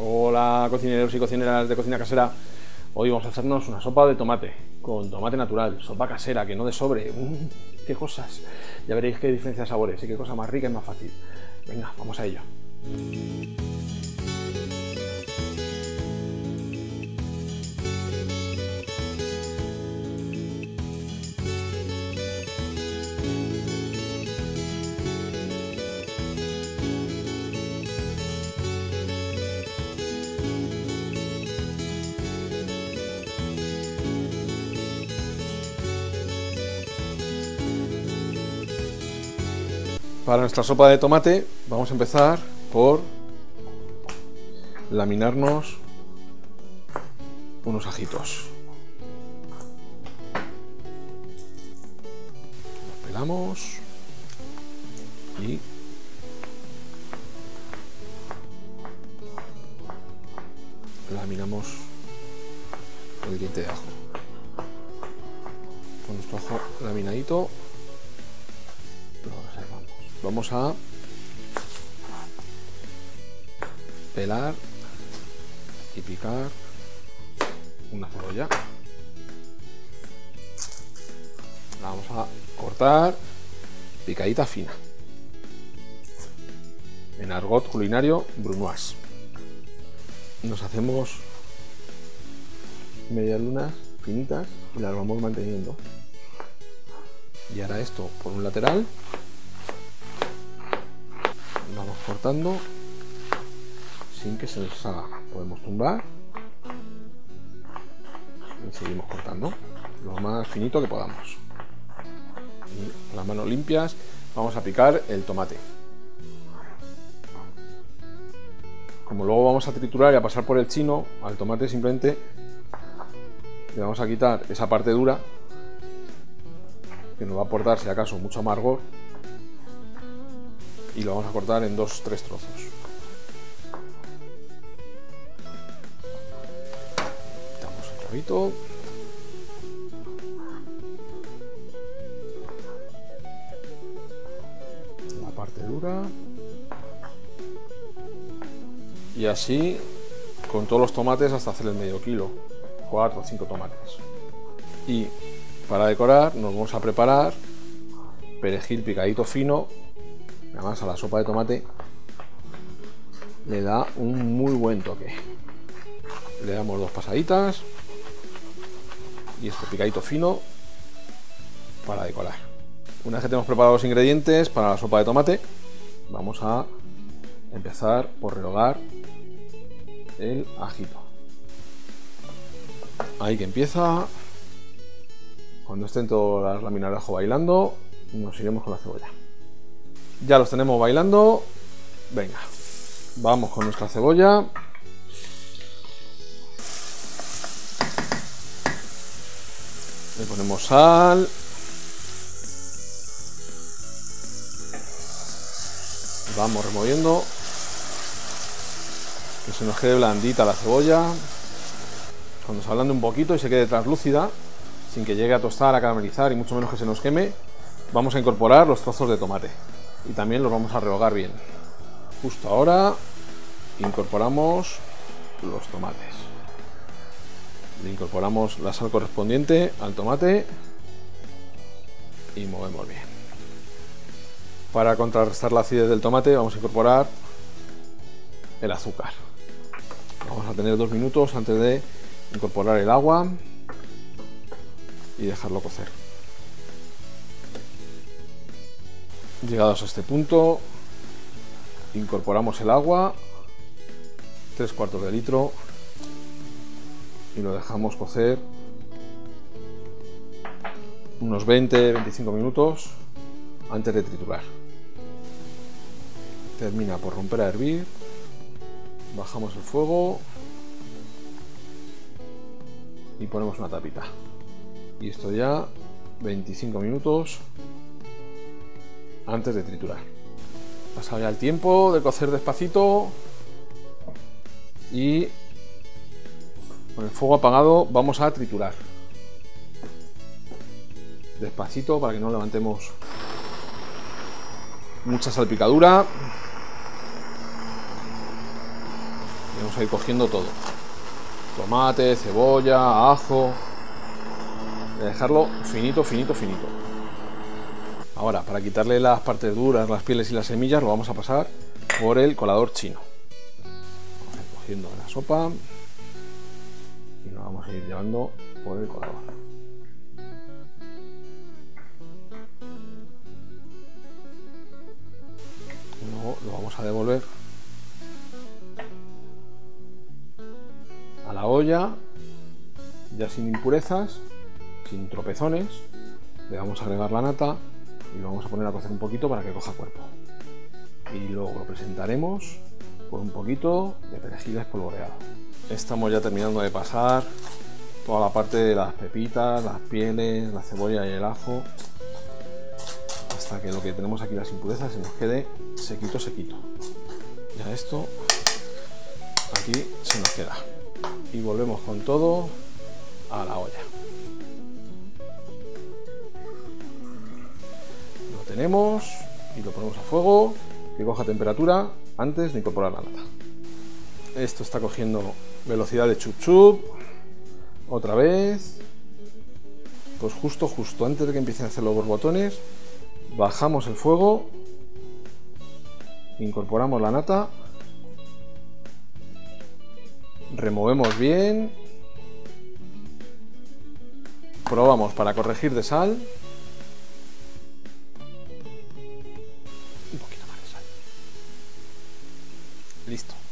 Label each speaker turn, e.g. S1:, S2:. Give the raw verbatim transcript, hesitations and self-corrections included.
S1: Hola cocineros y cocineras de Cocina Casera. Hoy vamos a hacernos una sopa de tomate con tomate natural, sopa casera, que no de sobre. ¡Mmm! ¡Qué cosas! Ya veréis qué diferencia de sabores y qué cosa más rica y más fácil. Venga, vamos a ello. Para nuestra sopa de tomate vamos a empezar por laminarnos unos ajitos. Los pelamos y laminamos el diente de ajo. Con nuestro ajo laminadito lo reservamos. Vamos a pelar y picar una cebolla. La vamos a cortar picadita fina. En argot culinario, brunoise. Nos hacemos medias lunas finitas y las vamos manteniendo. Y ahora esto por un lateral. Vamos cortando sin que se nos haga. Podemos tumbar y seguimos cortando lo más finito que podamos. Y con las manos limpias vamos a picar el tomate. Como luego vamos a triturar y a pasar por el chino, al tomate simplemente le vamos a quitar esa parte dura que nos va a aportar, si acaso, mucho amargor. Y lo vamos a cortar en dos tres trozos. Quitamos el rabito. La parte dura. Y así con todos los tomates hasta hacer el medio kilo. cuatro o cinco tomates. Y para decorar nos vamos a preparar perejil picadito fino. Además a la sopa de tomate le da un muy buen toque. Le damos dos pasaditas y este picadito fino para decorar. Una vez que tenemos preparados los ingredientes para la sopa de tomate, vamos a empezar por rehogar el ajito. Ahí que empieza. Cuando estén todas las láminas de ajo bailando, nos iremos con la cebolla. Ya los tenemos bailando. Venga, vamos con nuestra cebolla. Le ponemos sal. Vamos removiendo. Que se nos quede blandita la cebolla. Cuando se ablande un poquito y se quede translúcida, sin que llegue a tostar, a caramelizar y mucho menos que se nos queme, vamos a incorporar los trozos de tomate. Y también los vamos a rehogar bien. Justo ahora incorporamos los tomates. Le incorporamos la sal correspondiente al tomate y movemos bien. Para contrarrestar la acidez del tomate vamos a incorporar el azúcar. Vamos a tener dos minutos antes de incorporar el agua y dejarlo cocer. Llegados a este punto, incorporamos el agua, tres cuartos de litro, y lo dejamos cocer unos veinte a veinticinco minutos antes de triturar. Termina por romper a hervir, bajamos el fuego y ponemos una tapita. Y esto ya veinticinco minutos antes de triturar. Pasado ya el tiempo de cocer despacito y con el fuego apagado vamos a triturar despacito para que no levantemos mucha salpicadura. Vamos a ir cogiendo todo. Tomate, cebolla, ajo. Voy a dejarlo finito, finito, finito. Ahora, para quitarle las partes duras, las pieles y las semillas, lo vamos a pasar por el colador chino. Vamos a ir cogiendo la sopa y lo vamos a ir llevando por el colador. Luego lo vamos a devolver a la olla, ya sin impurezas, sin tropezones. Le vamos a agregar la nata y lo vamos a poner a cocer un poquito para que coja cuerpo. Y luego lo presentaremos con un poquito de perejil espolvoreado. Estamos ya terminando de pasar toda la parte de las pepitas, las pieles, la cebolla y el ajo, hasta que lo que tenemos aquí, las impurezas, se nos quede sequito, sequito. Ya esto aquí se nos queda. Y volvemos con todo a la olla. Lo tenemos y lo ponemos a fuego, que coja temperatura antes de incorporar la nata. Esto está cogiendo velocidad de chup chup. Otra vez. Pues justo, justo antes de que empiecen a hacer los borbotones, bajamos el fuego, incorporamos la nata, removemos bien, probamos para corregir de sal, un poquito más de sal, listo.